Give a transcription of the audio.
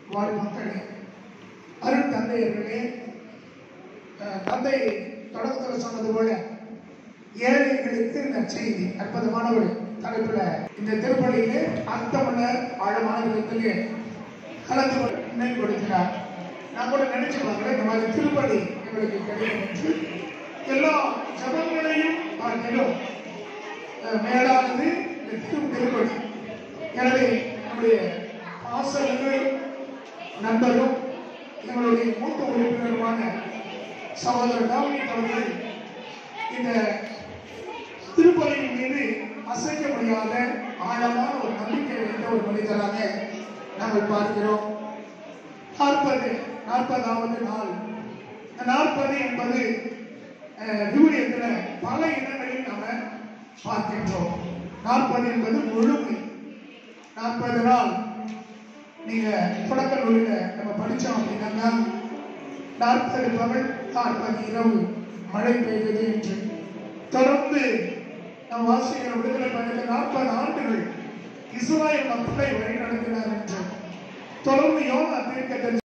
வாழ் மக்களே, அருள் தந்தையர்களே, தந்தை தொடக்கத்தில் சொன்னது போல ஏழைகளுக்கு நற்செய்தி அற்புதமான ஒரு தலைப்புல இந்த திருப்பலியிலே அர்த்தமுள்ள ஆழமான விதத்திலே கலந்து மேம்படுத்தினார். நான் கூட நினைச்சு பார்க்கிறேன், இந்த மாதிரி திருப்பலி எங்களுக்கு கிடைக்கும் என்று. எல்லா ஜபங்களையும் பார்க்கிறோம் மேலானது இந்த திருப்பலி. எனவே நம்முடைய ஆசிரியர்கள் நண்பரும் எங்களுடைய மூத்த உறுப்பினருமான சகோதரர் டாமினிக் அவர்கள் இந்த திருப்பலியின் மீது அசைக்க முடியாத ஆழமான ஒரு நம்பிக்கை வைத்த ஒரு மனிதராக நாங்கள் பார்க்கிறோம். 40வது நாள். 40 என்பது விவிலியத்தில் பல இடங்களில் நாம பார்க்கின்றோம். 40 என்பது முழுமை. 40 நாள் நீங்க தொடக்க நூலில் நம்ம படிச்சோம் அப்படின்னா 40 பகல் 40 இரவு மழை பெய்தது என்று தொடர்ந்து நம் வாசிக்கிற விடுதலை பயணத்தில் 40 ஆண்டுகள் இஸ்ராயேல் மக்களை வழிநடத்தினார் என்று தொடர்ந்து யோனா தீர்க்கதரிசி